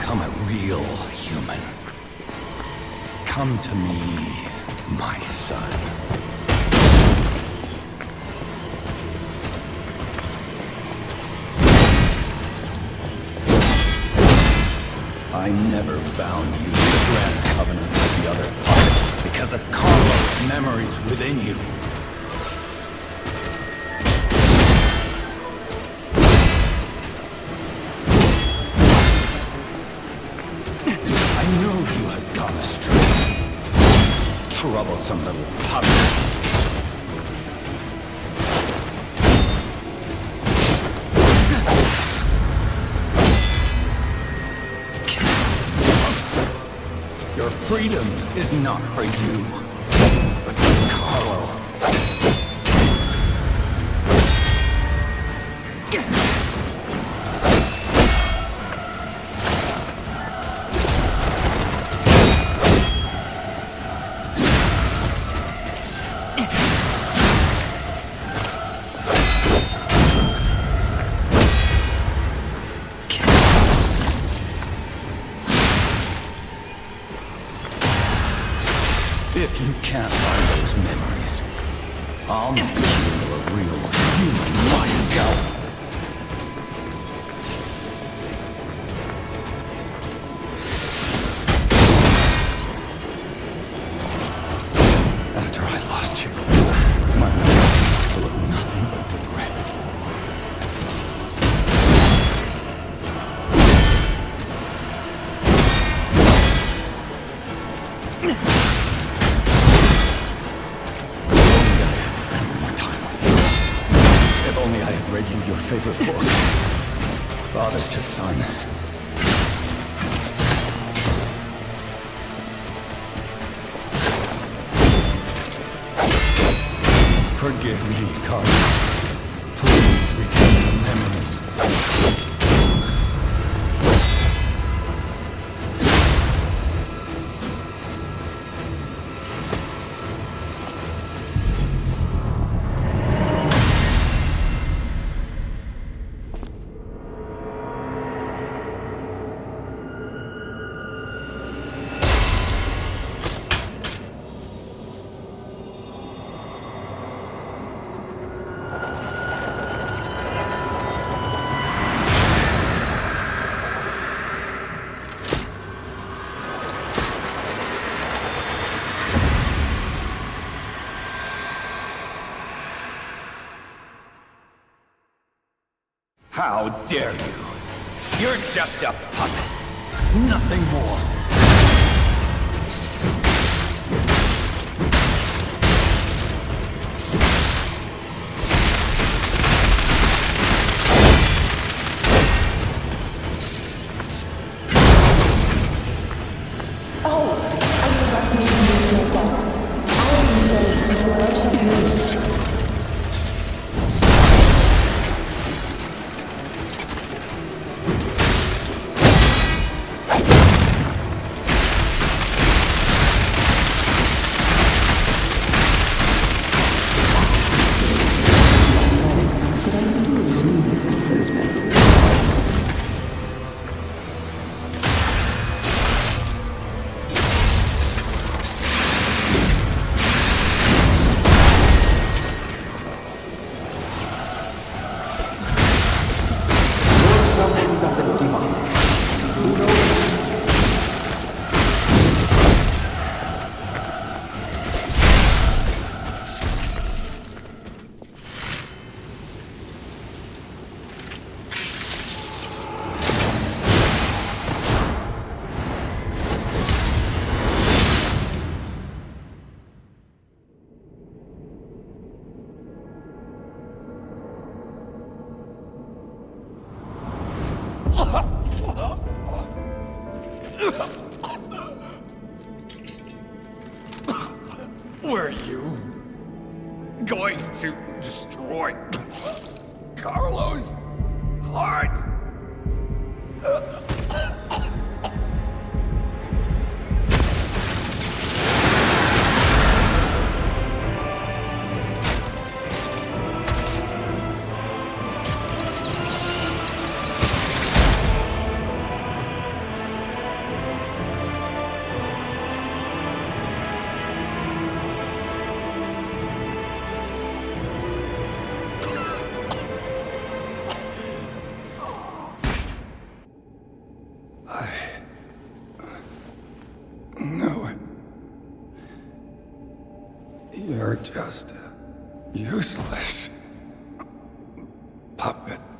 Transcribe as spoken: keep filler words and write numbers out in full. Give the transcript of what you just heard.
become a real human. Come to me, my son. I never bound you to the Grand Covenant with the other puppets because of Carlo's memories within you. I knew you had gone astray. Troublesome little puppet. Your freedom is not for you, but for Carlo. If you can't find those memories, I'll make you a real human myself. After I lost you, my life was full of nothing but regret. Read you your favorite book, Father to Son. Forgive me, Carlo. Please recall the memories. How dare you? You're just a puppet. Nothing more. Were you going to destroy Carlo's heart? I knew it. You're just a useless puppet.